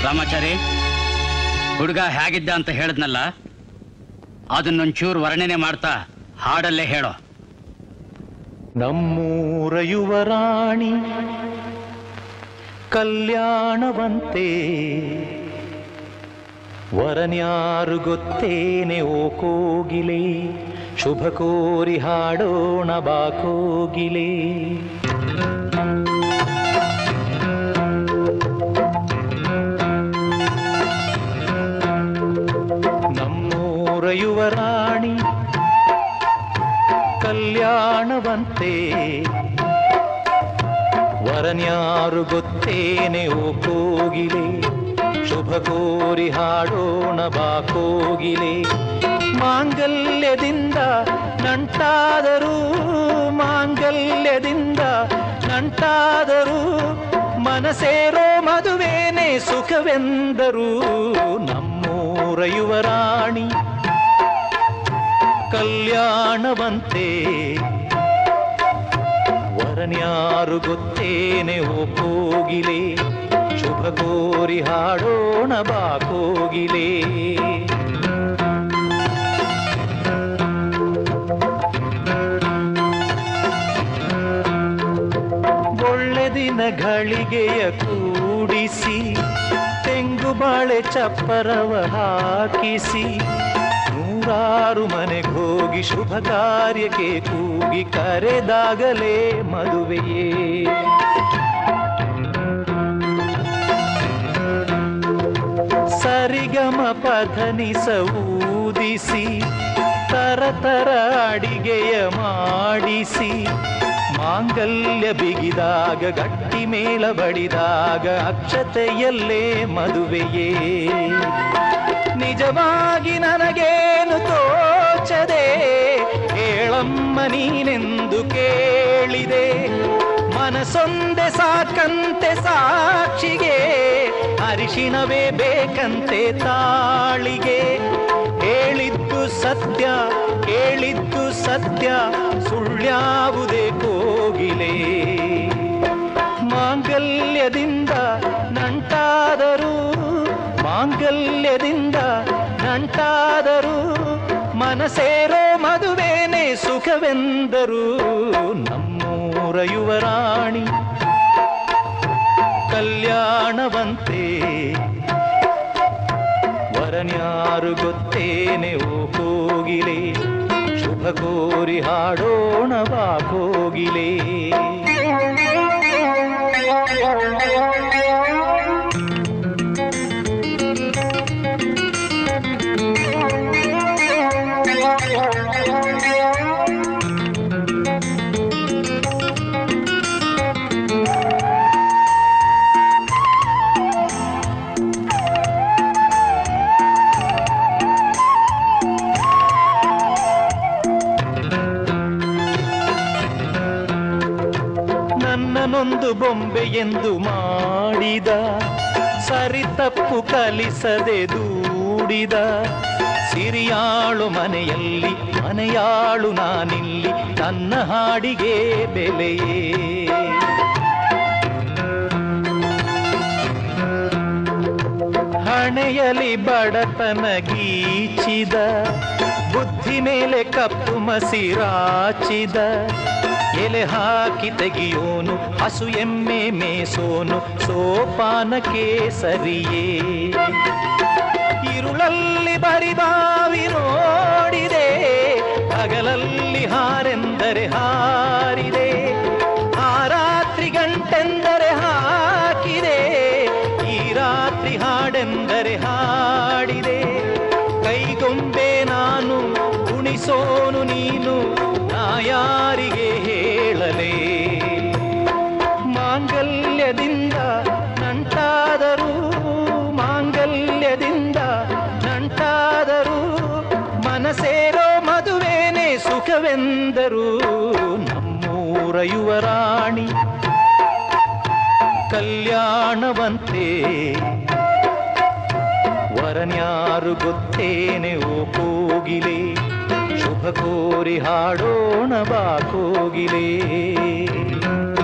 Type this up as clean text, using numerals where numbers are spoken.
ರಾಮಾಚಾರಿ, ಹುಡುಗ ಹೇಗಿದ್ದ ಅಂತ ಹೇಳಿದ್ನಲ್ಲ, ಅದನ್ನೊಂಚೂರು ವರ್ಣನೆ ಮಾಡ್ತಾ ಹಾಡಲ್ಲೇ ಹೇಳೋ. ನಮ್ಮೂರ ಯುವರಾಣಿ ಕಲ್ಯಾಣವಂತೆ, ವರನ್ಯಾರು ಗೊತ್ತೇನೆ ಓ ಕೋಗಿಲೆ, ಶುಭ ಕೋರಿ ಹಾಡೋಣ ಬಾ ಕೋಗಿಲೆ. ನಮ್ಮೂರ ಯುವರಾಣಿ ಕಲ್ಯಾಣವಂತೆ, ವರನ್ಯಾರು ಗೊತ್ತೇನೆ ಓ ಕೋಗಿಲೆ, ಶುಭ ಕೋರಿ ಹಾಡೋಣ ಬಾ ಕೋಗಿಲೆ. ಮಾಂಗಲ್ಯದಿಂದ ನಂಟಾದರೂ, ಮಾಂಗಲ್ಯದಿಂದ ನಂಟಾದರೂ, ಮನಸೇರೋ ಮದುವೇನೆ ಸುಖವೆಂದರು. ನಮ್ಮೂರ ಯುವರಾಣಿ ಕಲ್ಯಾಣವಂತೆ, ವರನ್ಯಾರು ಗೊತ್ತೇನೆ ಓ ಕೋಗಿಲೆ, ಶುಭ ಕೋರಿ ಹಾಡೋಣ ಬಾ ಕೋಗಿಲೆ. ಒಳ್ಳೆ ದಿನ ಘಳಿಗೆಯ ಕೂಡಿಸಿ, ತೆಂಗು ಬಾಳೆ ಚಪ್ಪರವ ಹಾಕಿಸಿ, ನೂರಾರು ಮನೆಗೋಗಿ ಶುಭ ಕಾರ್ಯಕ್ಕೆ ಕೂಗಿ ಕರೆದಾಗಲೇ ಮದುವೆಯೇ. ಸರಿಗಮ ಪಧನಿಸ ಊದಿಸಿ, ತರತರ ಅಡಿಗೆಯ ಮಾಡಿಸಿ, ಮಾಂಗಲ್ಯ ಬಿಗಿದಾಗ ಗಟ್ಟಿ ಮೇಳ ಬಡಿದಾಗ ಅಕ್ಷತೆಯಲ್ಲೇ ಮದುವೆಯೇ. ನಿಜವಾಗಿ ನನಗೇನು ತೋಚದೆ, ಹೇಳಮ್ಮ ನೀನೆಂದು ಕೇಳಿದೆ. ಮನಸೊಂದೆ ಸಾಕಂತೆ ಸಾಕ್ಷಿಗೆ, ಅರಿಶಿಣವೇ ಬೇಕಂತೆ ತಾಳಿಗೆ. ಹೇಳಿದ್ದು ಸತ್ಯ, ಕೇಳಿದ್ದು ಸತ್ಯ, ಸುಳ್ಳ್ಯಾವುದೇ ಕೋಗಿಲೆ. ಮಾಂಗಲ್ಯದಿಂದ ನಂಟಾದರೂ, ಮಾಂಗಲ್ಯದಿಂದ ನಂಟಾದರೂ, ಮನಸೇರೋ ಮದುವೇನೆ ಸುಖವೆಂದರು. ನಮ್ಮೂರ ಯುವರಾಣಿ ಕಲ್ಯಾಣವಂತೆ, ವರನ್ಯಾರು ಗೊತ್ತೇನೆ ಓ ಕೋಗಿಲೆ, ಶುಭ ಕೋರಿ ಹಾಡೋಣ ಬಾ ಕೋಗಿಲೆ. ನನ್ನನೊಂದು ಬೊಂಬೆ ಎಂದು ಮಾಡಿದ, ಸರಿ ತಪ್ಪು ಕಲಿಸದೆ ದೂಡಿದ, ಸಿರಿಯಾಳು ಮನೆಯಲ್ಲಿ ಮನೆಯಾಳು ನಾನಿಲ್ಲಿ, ನನ್ನ ಹಾಡಿಗೆ ಬೆಲೆಯೇ. ಹಣೆಯಲ್ಲಿ ಬಡತನ ಗೀಚಿದ, ಬುದ್ಧಿ ಮೇಲೆ ಕಪ್ಪು ಮಸಿರಾಚಿದ, ಎಲೆ ಹಾಕಿ ತೆಗಿಯೋನು ಹಸು ಎಮ್ಮೆ ಮೇಸೋನು, ಸೋಪಾನಕ್ಕೆ ಸರಿಯೇ. ಇರುಳಲ್ಲಿ ಬರಿದಾವಿ ನೋಡಿದೆ, ಹಗಲಲ್ಲಿ ಹಾರೆಂದರೆ ಹಾರಿದೆ, ಆ ರಾತ್ರಿ ಗಂಟೆಂದರೆ ಹಾಕಿದೆ, ಈ ರಾತ್ರಿ ಹಾಡೆಂದರೆ ಹಾಡಿದೆ. ಕೈಗೊಂಬೆ ನಾನು, ಕುಣಿಸೋನು ನೀನು, ನಾ ಯಾರಿಗೆ ಹೇಳಲೇ. ಮಾಂಗಲ್ಯದಿಂದ ನಂಟಾದರೂ, ಮಾಂಗಲ್ಯದಿಂದ ನಂಟಾದರೂ, ಮನಸೇರೋ ಮದುವೇನೆ ಸುಖವೆಂದರು. ನಮ್ಮೂರ ಯುವರಾಣಿ ಕಲ್ಯಾಣವಂತೆ, ವರನ್ಯಾರು ಗೊತ್ತೇನೆ ಓ ಕೋಗಿಲೆ, ಶುಭ ಕೋರಿ ಹಾಡೋಣ ಬಾ ಕೋಗಿಲೆ.